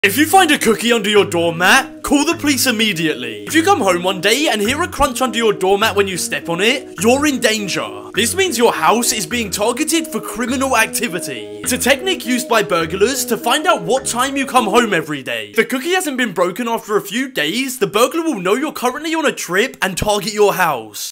If you find a cookie under your doormat, call the police immediately. If you come home one day and hear a crunch under your doormat when you step on it, you're in danger. This means your house is being targeted for criminal activity. It's a technique used by burglars to find out what time you come home every day. If the cookie hasn't been broken after a few days, the burglar will know you're currently on a trip and target your house.